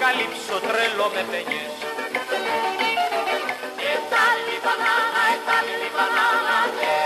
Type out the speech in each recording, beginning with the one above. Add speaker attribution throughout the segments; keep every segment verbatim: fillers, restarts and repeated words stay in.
Speaker 1: καλύψω τρελό με παινιές.
Speaker 2: E tagli banana, e tagli banana,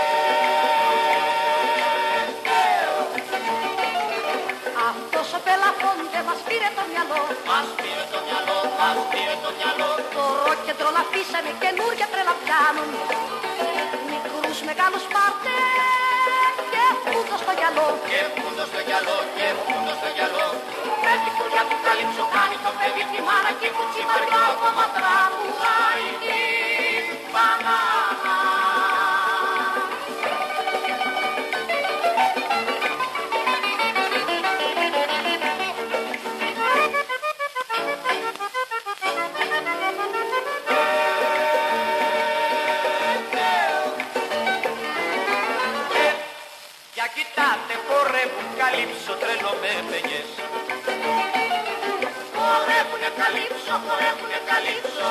Speaker 2: αυτός ο πελαφόντε μας πήρε το μυαλό.
Speaker 1: Μας πήρε το μυαλό, μας πήρε το μυαλό.
Speaker 2: Το ρόκεντρο να αφήσανε καινούργια τρέλα πιάνουν. Μικρούς μεγάλους πάρτε και φούντο στο γυαλό.
Speaker 1: Και φούντο στο γυαλό, και φούντο στο γυαλό. Με την κουριά του καλύψω κάνει το παιδί τη μάνα και που τσιμαριό ακόμα τραγουδάει την μπανάνα. Για κοιτάτε χορεύουν καλύψω τρελό με παινιές.
Speaker 2: Χορεύουνε καλύψω, χορεύουνε καλύψω.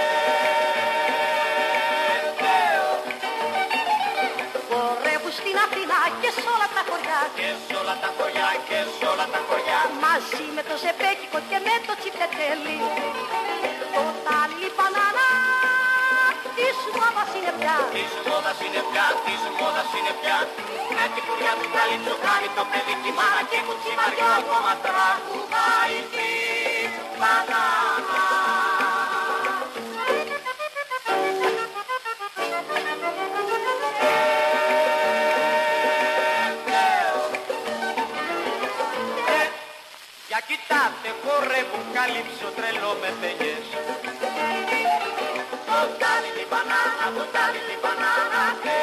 Speaker 2: Χορεύουν στην Αθήνα και σ' όλα τα χωριά.
Speaker 1: Και σ' όλα τα χωριά, και σ' όλα τα χωριά.
Speaker 2: Μαζί με το ζεμπέκικο και με το τσιπτετέλι. Το τάλι μπανάνα της μόδας είναι πια.
Speaker 1: Της μόδας είναι πια, της μόδας είναι πια. Με την κουριά του καλύψω κάνει το παιδί τη μάνα και που τσιμαριό ακόμα τραγουδάει την μπανάνα. Για κοιτάτε χορεύουν καλύψω τρελό με παινιές.
Speaker 2: Το τάλι την μπανάνα, το τάλι την μπανάνα.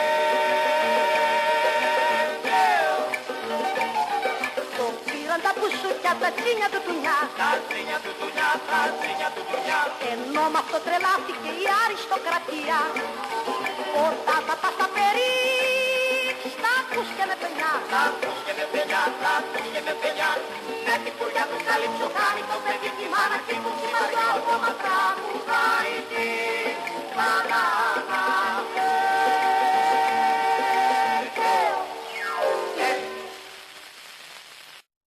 Speaker 2: Το πήραν τα μπουσούκια, τα τσίνια του τουνιά.
Speaker 1: Τα τσίνια του τουνιά, τα τσίνια του τουνιά.
Speaker 2: Ενώ μ' αυτό τρελάθηκε η αριστοκρατία. Όταν θα πας στα περί, στα ακούς και με παινιά.